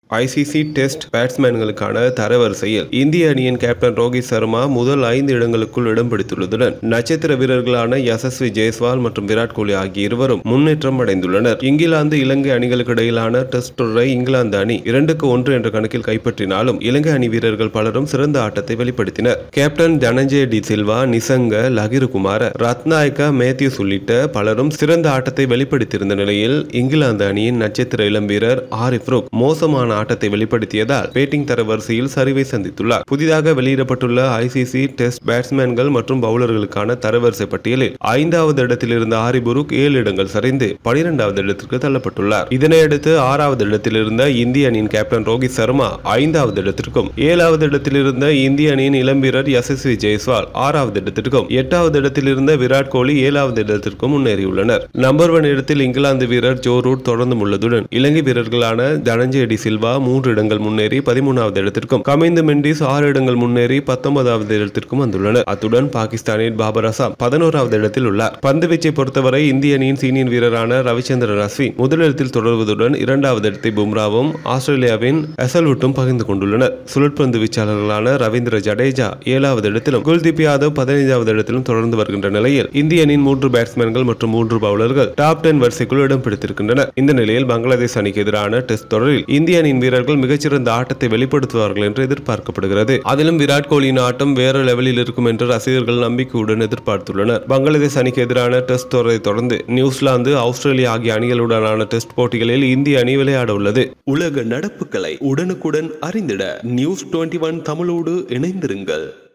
ICC test பேட்ஸ்மேன்களுக்கான தரவரிசையில் இந்திய அணியின் கேப்டன் ரோஹித் சர்மா முதல் 5 இடங்களுக்குள் இடம் பிடித்துள்ளதுடன் நட்சத்திர வீரர்களான யசஸ்வி ஜெய்ஸ்வால் மற்றும் விராட் கோலி ஆகிய இருவரும் முன்னேற்றம் அடைந்துள்ளனர். இங்கிலாந்து இலங்கை அணிகளுக்கு இடையிலான டெஸ்ட் தொடரை இங்கிலாந்து அணி 2-1 என்ற கணக்கில் கைப்பற்றினாலும் இலங்கை அணி வீரர்கள் பலரும் சிறந்த ஆட்டத்தை வெளிப்படுத்தினர். கேப்டன் தனஞ்சய டி சில்வா, நிசங்க, லகிருகுமார, ரத்நாயக்கா, மேத்யூஸ் உள்ளிட்ட பலரும் சிறந்த ஆட்டத்தை வெளிப்படுத்தியிருந்த நிலையில் இங்கிலாந்து அணியின் நட்சத்திர இளம் வீரர் ஆரிஃப் ரூக் மோசமான ஆட்டத்தை வெளிப்படுத்தியதால் பேட்டிங் தரவரிசையில் சரிவை சந்தித்துள்ளார். புதிதாக வெளியிடப்பட்டுள்ள ஐசிசி டெஸ்ட் பேட்ஸ்மேன்கள் மற்றும் பவுலர்களுக்கான தரவரிசை பட்டியலில் 5வது இடத்தில் இருந்த ஆரிஃப் ரூக் 7 இடங்கள் சரிந்து 12வது இடத்திற்கு தள்ளப்பட்டுள்ளார். இதனையடுத்து 6வது இடத்தில் இருந்த இந்திய அணியின் கேப்டன் ரோஹித் சர்மா 5வது இடத்திற்கும், 7வது இடத்தில் இருந்த இந்திய அணியின் இளம் வீரர் யசஸ்வி ஜெய்ஸ்வால் 6வது இடத்திற்கும், 8வது இடத்தில் இருந்த விராட் கோலி 7வது இடத்திற்கும் முன்னேறியுள்ளனர். நம்பர் 1 இடத்தில் இங்கிலாந்து வீரர் ஜோ ரூட் தொடர்ந்து உள்ளதுடன் இலங்கை வீரர்களான தனஞ்சய டி சில்வா 3 இடங்கள் முன்னேறி 13வது இடத்திற்கும், கமிந்து மெண்டிஸ் 6 இடங்கள் முன்னேறி 19வது இடத்திற்கும் வந்துள்ளனர். அத்துடன் பாகிஸ்தானின் பாபர் அசாம் 11வது இடத்தில் உள்ளார். பந்துவீச்சை பொறுத்தவரை இந்திய அணியின் சீனியர் வீரரான ரவிச்சந்திரன் அஸ்வின் முதலிடத்தில் தொடர்வதுடன் 2வது இடத்தை பும்ராவும் ஆஸ்திரேலியாவின் ஹசல்வுட்டும் பகிர்ந்து கொண்டுள்ளனர். சுழற்பந்து வீச்சாளர்களான ரவீந்திர ஜடேஜா 7வது இடத்திலும், குல்தீப் யாதவ் 15வது இடத்திலும் தொடர்ந்து வருகின்ற நிலையில் இந்திய அணியின் 3 பேட்ஸ்மேன்கள் மற்றும் 3 பவுலர்கள் டாப் 10 வரிசைக்குள் இடம் பிடித்திருக்கின்றனர். இந்த நிலையில் பங்களாதேஷ் அணிக்கு எதிரான டெஸ்ட் தொடரில் இந்திய அணியின் வீரர்கள் மிகச்சிறந்த ஆட்டத்தை வெளிப்படுத்துவார்கள் என்று எதிர்பார்க்கப்படுகிறது. அதிலும் விராட் கோலியின் ஆட்டம் வேற லெவலில் இருக்கும் என்று ரசிகர்கள் நம்பிக்கையுடன் எதிர்பார்த்துள்ளனர். பங்களாதேஷ் அணிக்கு எதிரான டெஸ்ட் தொடரை தொடர்ந்து நியூசிலாந்து, ஆஸ்திரேலியா ஆகிய அணிகளுடனான டெஸ்ட் போட்டிகளில் இந்திய அணி விளையாட உள்ளது. உலக நடப்புகளை உடனுக்குடன் அறிந்திட News 21 தமிழோடு இணைந்திருங்கள்.